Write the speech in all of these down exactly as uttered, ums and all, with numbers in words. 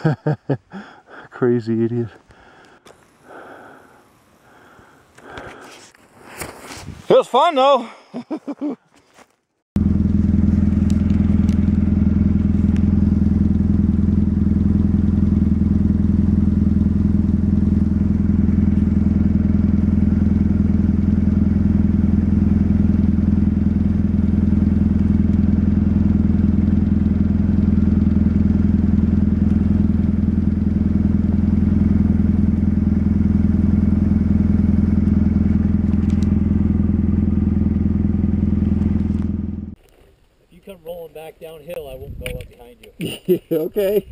Crazy idiot. It was fun though. Rolling back downhill, I won't go up behind you. Okay.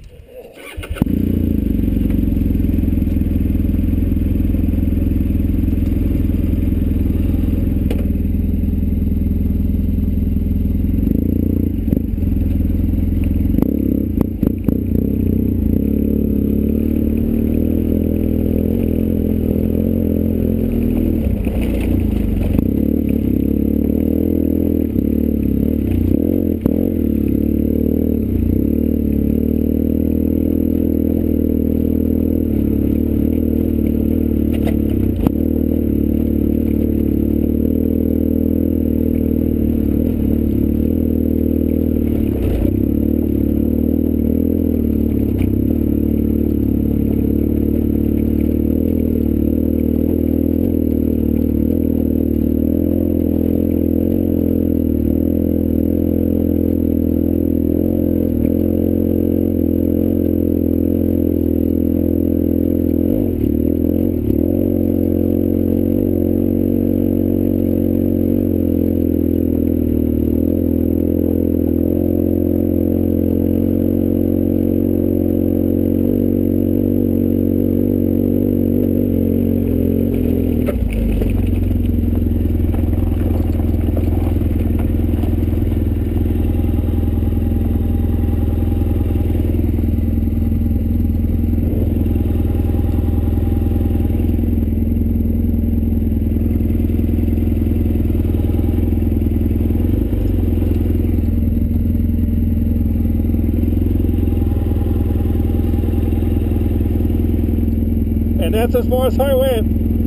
And that's as far as I went.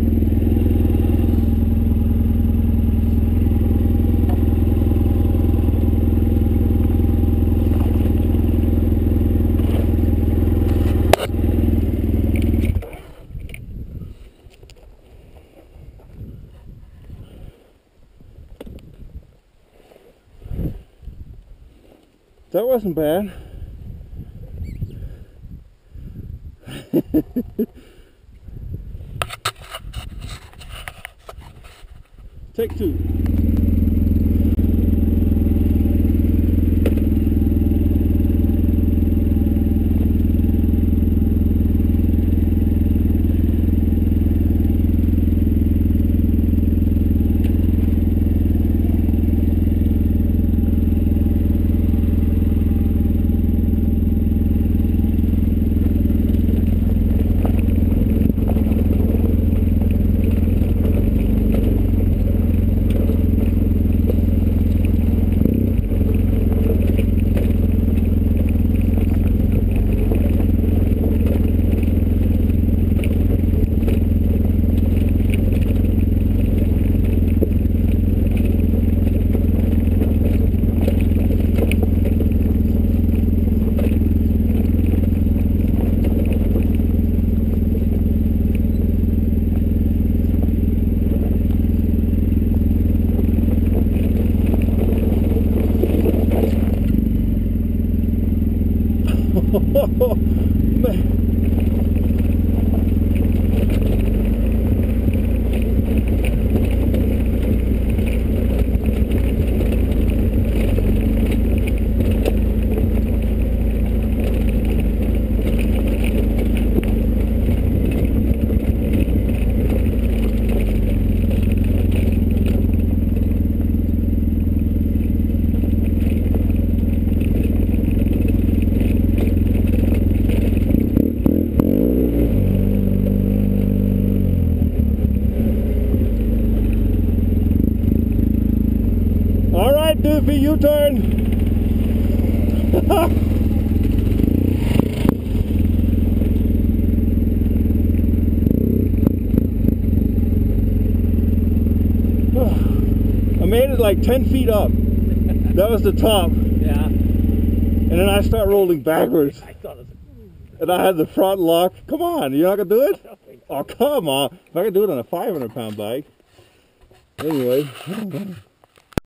That wasn't bad. Take two. Man. Doofy, U-turn. like ten feet up. That was the top. Yeah. And then I start rolling backwards. I thought it was... And I had the front lock. Come on, you're not going to do it? Oh, come on. If I could do it on a five hundred pound bike. Anyway.